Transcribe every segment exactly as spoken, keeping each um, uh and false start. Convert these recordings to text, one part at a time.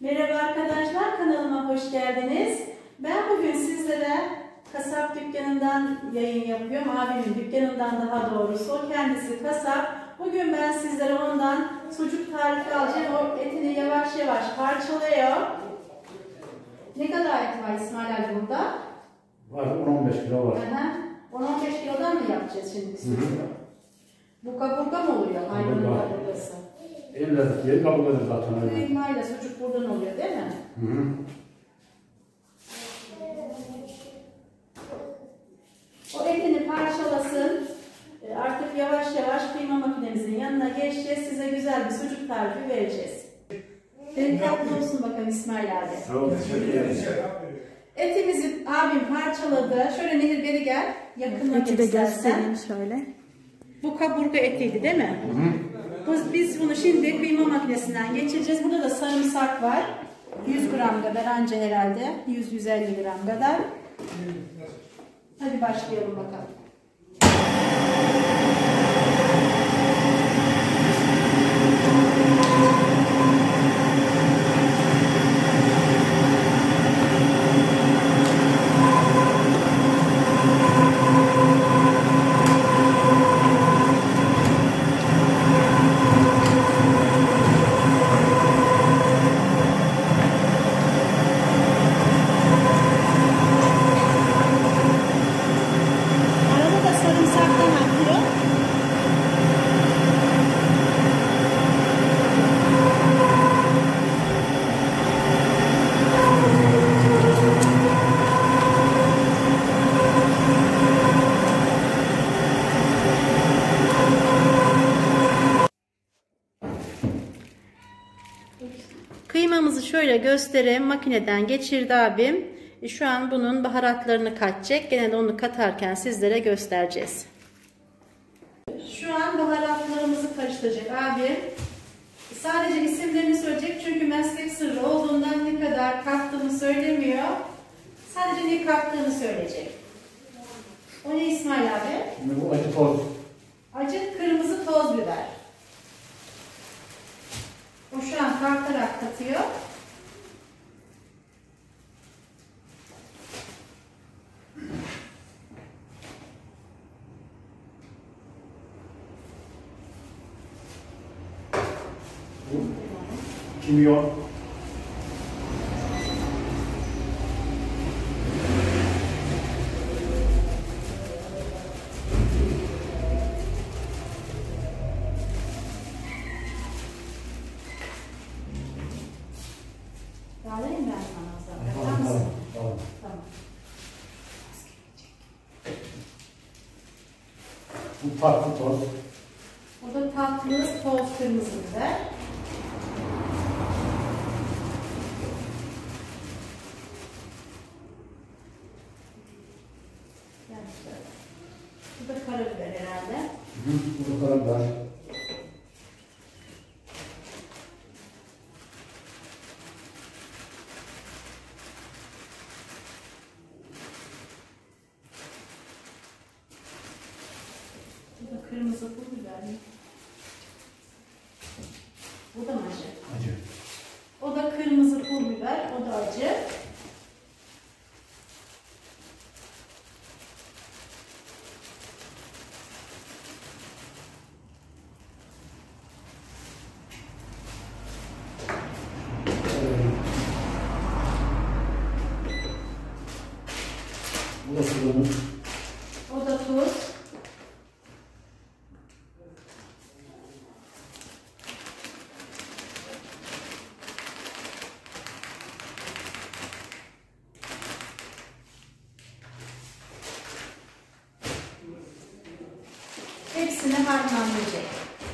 Merhaba arkadaşlar, kanalıma hoş geldiniz. Ben bugün sizlere kasap dükkanından yayın yapıyorum. Abimin dükkanından daha doğrusu. O kendisi kasap. Bugün ben sizlere ondan sucuk tarifi alacağım. O etini yavaş yavaş parçalıyor. Ne kadar et var İsmail abi burada? Var, on on beş kilo var. on on beş kilodan mı yapacağız şimdi sucuğu? Bu kaburga mı oluyor? Hayvanın kaburgası. En lezzetli yeri kaburgadır zaten. Kıymayla sucuk buradan oluyor değil mi? Hı hı. O etini parçalasın. Artık yavaş yavaş kıyma makinemizin yanına geçeceğiz. Size güzel bir sucuk tarifi vereceğiz. Delikatlı olsun bakalım İsmail abi. Sağ ol, teşekkür ederim. Etimizi abim parçaladı. Şöyle Nehir beri gel. Yakından Eti de göstereyim şöyle. Bu kaburga etiydi değil mi? Hı hı. Biz bunu şimdi kıyma makinesinden geçireceğiz. Burada da sarımsak var. yüz gram kadar anca herhalde. yüz yüz elli gram kadar. Hadi başlayalım bakalım. Kıymamızı şöyle göstereyim. Makineden geçirdi abim. Şu an bunun baharatlarını katacak. Gene de onu katarken sizlere göstereceğiz. Şu an baharatlarımızı karıştıracak abim. Sadece isimlerini söyleyecek çünkü meslek sırrı olduğundan ne kadar kattığını söylemiyor. Sadece ne kattığını söyleyecek. O ne İsmail abi? Şimdi bu acı toz. Acı kırmızı toz biber. O şu an tartarak katıyor. Bu kimyon. Bağlayayım ben sana. Tamam mısın? Tamam. Tamam. Bu tatlı toz. O da tatlı toz kırmızı biber. Bu da karabiber herhalde. Hı hı. Bu da karabiber. Bu da kırmızı pul biber. Bu da mı acı? Acı. O da kırmızı pul biber. O da acı. Bu da tuzumuz. O da tuz. Hepsini harmanlayacak.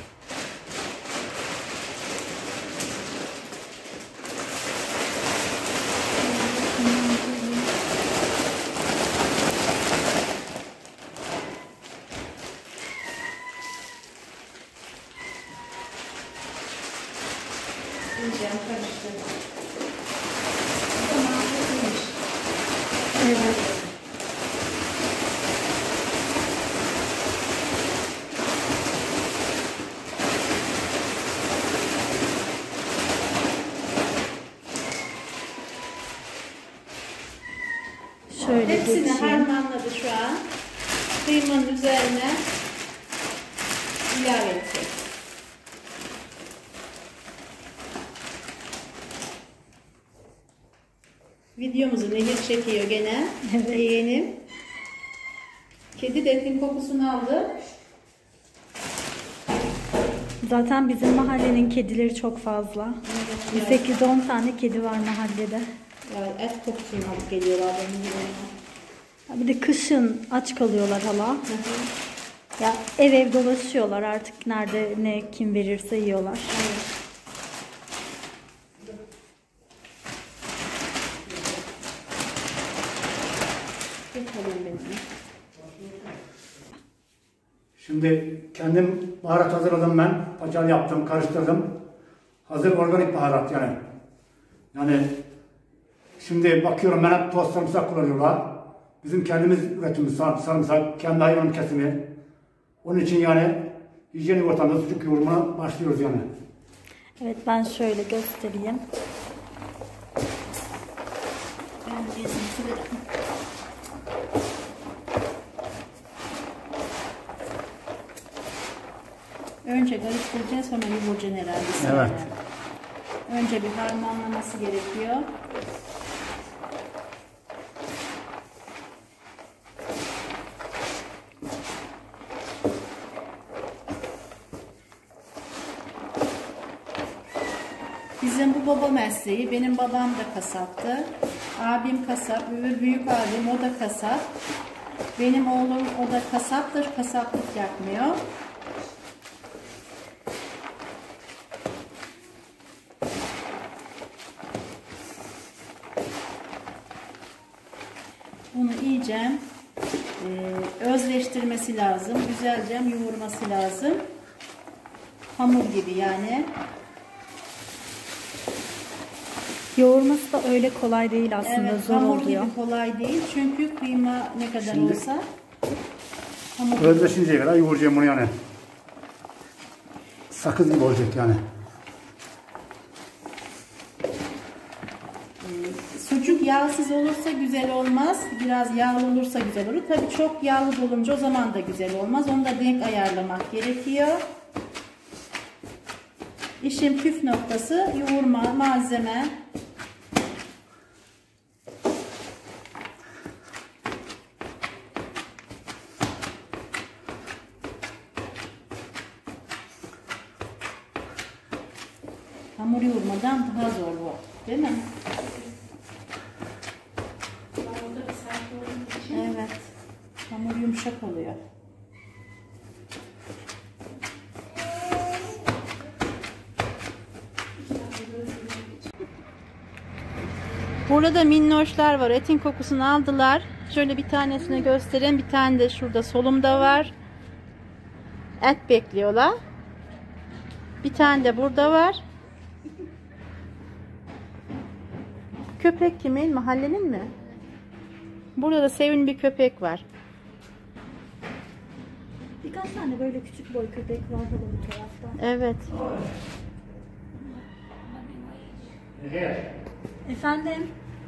Yiyeceğim, karıştırdım. Bu da mantıklıymış. Evet. Şöyle Hepsini geçeyim. harmanladı şu an. Kıymanın üzerine ilave edecek. Videomuzu Nehir çekiyor gene. Evet. Yeğenim. Kedi de etin kokusunu aldı. Zaten bizim mahallenin kedileri çok fazla. Evet, sekiz on tane kedi var mahallede. yani et kokusunu alıp geliyorlar benim yanıma. Bir de kışın aç kalıyorlar hala. Hı hı. Ya ev ev dolaşıyorlar artık, nerede ne kim verirse yiyorlar. Evet. Geçelim benim. Şimdi kendim baharat hazırladım ben. Paçal yaptım, karıştırdım. Hazır organik baharat yani. Yani şimdi bakıyorum ben hep toz sarımsak kullanıyorlar. Bizim kendimiz üretimimiz sarımsak, kendi hayvan kesimi. Onun için yani hijyenik ortamda sucuk yoğurmaya başlıyoruz yani. Evet, ben şöyle göstereyim. Ben gezintisi de önce karıştıracağız, sonra yoğuracaksın herhalde. Evet. Önce bir harmanlaması gerekiyor. Bizim bu baba mesleği, benim babam da kasaptı. Abim kasap, öbür büyük abim o da kasap. Benim oğlum o da kasaptır, kasaplık yapmıyor. Bunu iyice e, özleştirmesi lazım, güzelce yoğurması lazım. Hamur gibi yani. Yoğurması da öyle kolay değil aslında, Evet, zor hamur oluyor. gibi kolay değil çünkü kıyma ne kadar Şimdi- olsa hamur Özleşinceye kadar yoğuracağım bunu yani. Sakız gibi olacak yani. Sucuk yağsız olursa güzel olmaz. Biraz yağlı olursa güzel olur. Tabii çok yağlı olunca o zaman da güzel olmaz. Onu da denk ayarlamak gerekiyor. İşin püf noktası yoğurma, malzeme. Hamur yoğurmadan daha zor bu. Değil mi? Evet. Hamur yumuşak oluyor. Burada da minnoşlar var. Etin kokusunu aldılar. Şöyle bir tanesini göstereyim. Bir tane de şurada solumda var. Et bekliyorlar. Bir tane de burada var. Köpek kimin? Mahallenin mi? Burada da sevimli bir köpek var. Birkaç tane böyle küçük boy köpek var burada bu tarafta. Evet. Efendim?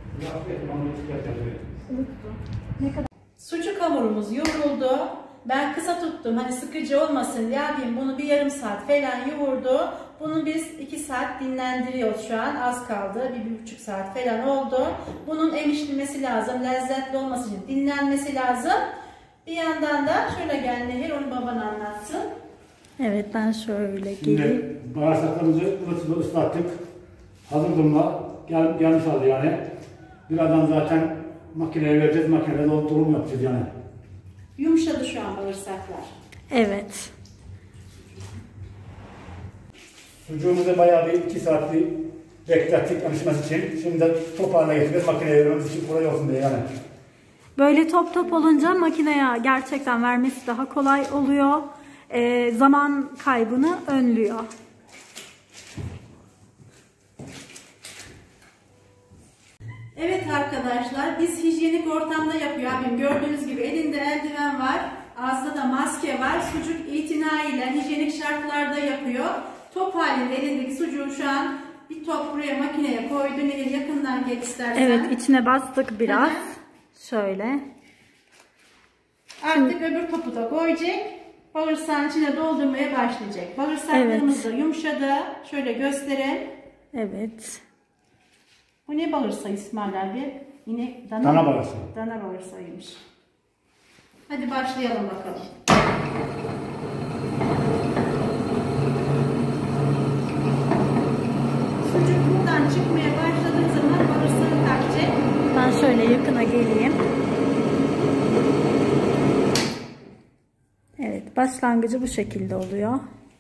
Sucuk hamurumuz yoğruldu. Ben kısa tuttum. Hani sıkıcı olmasın diye abim bunu bir yarım saat falan yoğurdu. Bunu biz iki saat dinlendiriyoruz şu an. Az kaldı. Bir, bir buçuk saat falan oldu. Bunun emişilmesi lazım. Lezzetli olması için dinlenmesi lazım. Bir yandan da şöyle gel Nehir, onu baban anlatsın. Evet, ben şöyle geleyim. Şimdi bağırsaklarımızı ılıtıda ıslattık. Hazır durumda gel, gelmiş halde yani. Birazdan zaten makineye vereceğiz. Makinede dolum yapacağız yani. Yumuşadı şu an bağırsaklar. Evet. Sucuğumuzu bayağı bir iki saat bir beklettik alışması için. Şimdi de top haline getireceğiz. Makineye vermemiz için kolay olsun diye yani. Böyle top top olunca makineye gerçekten vermesi daha kolay oluyor. Ee, zaman kaybını önlüyor. Evet arkadaşlar, biz hijyenik ortamda yapıyor abim. Gördüğünüz gibi elinde eldiven var, ağzında da maske var. Sucuk itinayla hijyenik şartlarda yapıyor. Top halinde elindeki sucuğu şu an bir top buraya makineye koydu. Nehir yakından gel istersen. Evet, içine bastık biraz. Hı hı. Şöyle. Artık öbür topu da koyacak. Bağırsağın içine doldurmaya başlayacak. Bağırsaklarımız da yumuşadı. Şöyle göstereyim. Evet. Bu ne bağırsağı İsmail abi? Yine dana, Dana bağırsağı. Dana bağırsağıymış. Hadi başlayalım bakalım. Sucuk buradan çıkmaya başladığı zaman bağırsağı takacak. Ben şöyle yakına geleyim. Evet, başlangıcı bu şekilde oluyor.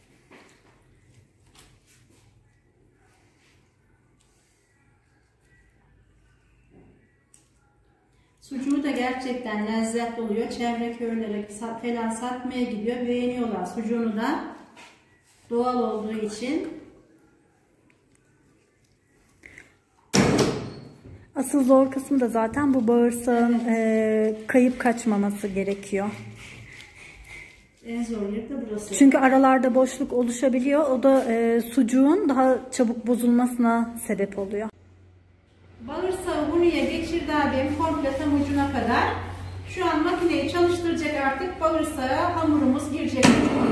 Sucuğu da gerçekten lezzetli oluyor. Çevre köylere falan satmaya gidiyor. Beğeniyorlar sucuğunu da. Doğal olduğu için. Asıl zor kısmı da zaten bu bağırsağın e, kayıp kaçmaması gerekiyor. En zor yer de burası. Çünkü aralarda boşluk oluşabiliyor. O da e, sucuğun daha çabuk bozulmasına sebep oluyor. Bağırsağı buraya geçirdi abim komple tam ucuna kadar. Şu an makineyi çalıştıracak artık. Bağırsağa hamurumuz girecek.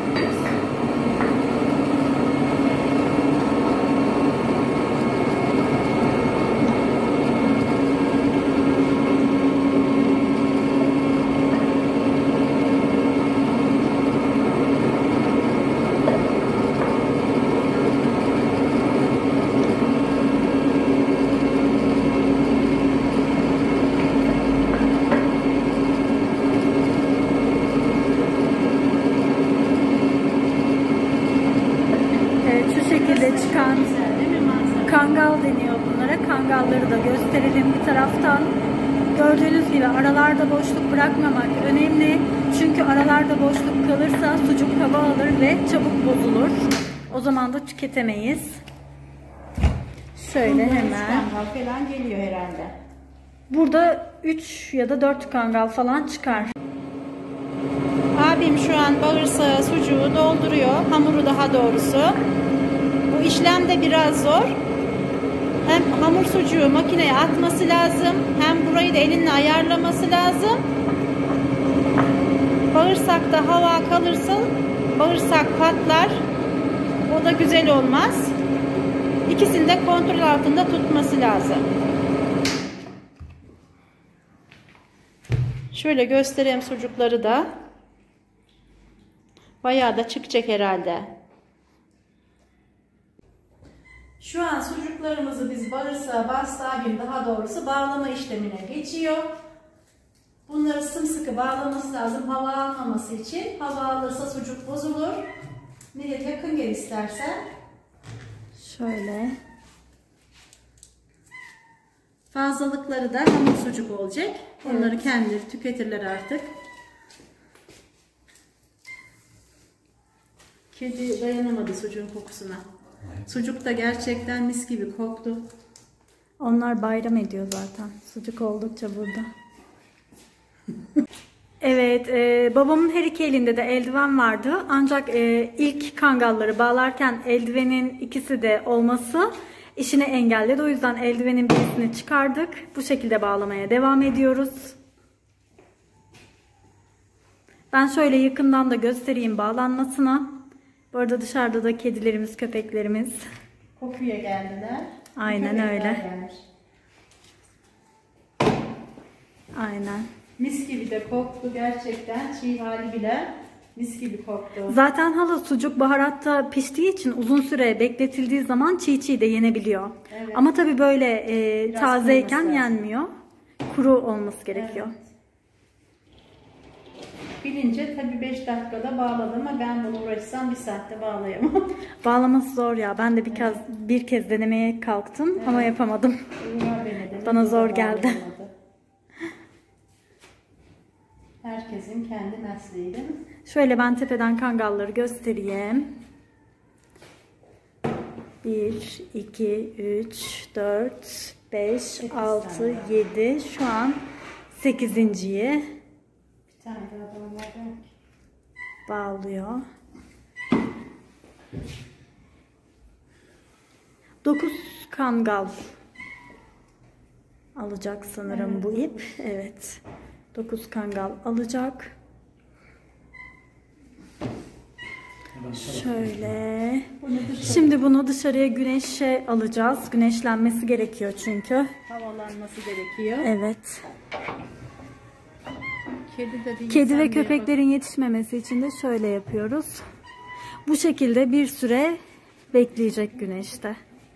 Çıkan kangal deniyor bunlara. Kangalları da gösterelim bir taraftan. Gördüğünüz gibi aralarda boşluk bırakmamak önemli. Çünkü aralarda boşluk kalırsa sucuk hava alır ve çabuk bozulur. O zaman da tüketemeyiz. Şöyle hemen. Kangal falan geliyor herhalde. Burada üç ya da dört kangal falan çıkar. Abim şu an bağırsağı sucuğu dolduruyor. Hamuru daha doğrusu. Bu işlem de biraz zor. Hem hamur sucuğu makineye atması lazım. Hem burayı da elinle ayarlaması lazım. Bağırsakta hava kalırsa bağırsak patlar. O da güzel olmaz. İkisini de kontrol altında tutması lazım. Şöyle göstereyim sucukları da. Bayağı da çıkacak herhalde. Şu an sucuklarımızı biz bağırsağa bastığım daha doğrusu bağlama işlemine geçiyor. Bunları sımsıkı bağlaması lazım hava almaması için. Hava alırsa sucuk bozulur. Nereye yakın gel istersen. Şöyle. Fazlalıkları da hamur sucuk olacak. Onları evet. Kendileri tüketirler artık. Kedi dayanamadı sucuğun kokusuna. Sucuk da gerçekten mis gibi koktu. Onlar bayram ediyor zaten. Sucuk oldukça burada. Evet, e, babamın her iki elinde de eldiven vardı. Ancak e, ilk kangalları bağlarken eldivenin ikisi de olması işini engelledi. O yüzden eldivenin birisini çıkardık. Bu şekilde bağlamaya devam ediyoruz. Ben şöyle yakından da göstereyim bağlanmasına. Bu arada dışarıda da kedilerimiz, köpeklerimiz. Kokuya geldiler. Aynen öyle. Gelmiş. Aynen. Mis gibi de koktu gerçekten. Çiğ hali bile mis gibi koktu. Zaten hala sucuk baharatta piştiği için uzun süre bekletildiği zaman çiğ çiğ de yenebiliyor. Evet. Ama tabii böyle e, tazeyken yenmiyor. Kuru olması gerekiyor. Evet. Bilince tabii beş dakikada bağladım ama ben bunu uğraşsam bir saatte bağlayamam. Bağlaması zor ya. Ben de bir kez, evet. bir kez denemeye kalktım evet. Ama yapamadım. Bana zor geldi. Herkesin kendi mesleği değil mi? Şöyle ben tepeden kangalları göstereyim. bir, iki, üç, dört, beş, altı, yedi. Şu an sekizinciyi bir tane daha bağlıyor. dokuz kangal alacak sanırım evet. Bu ip. Evet. dokuz kangal alacak. Şöyle. Şimdi bunu dışarıya güneşe alacağız. Güneşlenmesi gerekiyor çünkü. Havalanması gerekiyor. Evet. Kedi, de Kedi ve köpeklerin yetişmemesi için de şöyle yapıyoruz. Bu şekilde bir süre bekleyecek güneşte.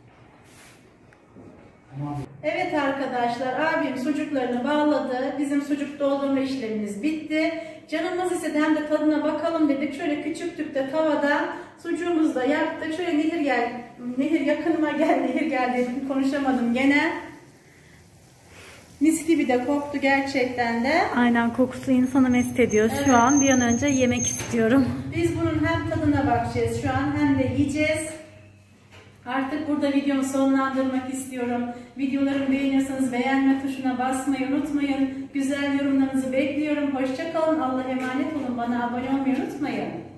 Evet arkadaşlar, abim sucuklarını bağladı. Bizim sucuk doldurma işlemimiz bitti. Canımız istedi hem de tadına bakalım dedik. Şöyle küçük tüpte tavada sucuğumuzu da yaktık. Şöyle nehir gel, nehir yakınıma gel, nehir gel dedim, konuşamadım gene. Mis gibi de koktu gerçekten de. Aynen, kokusu insanı mest ediyor. Evet. Şu an bir an önce yemek istiyorum. Biz bunun hem tadına bakacağız şu an hem de yiyeceğiz. Artık burada videomu sonlandırmak istiyorum. Videolarımı beğeniyorsanız beğenme tuşuna basmayı unutmayın. Güzel yorumlarınızı bekliyorum. Hoşça kalın. Allah'a emanet olun. Bana abone olmayı unutmayın.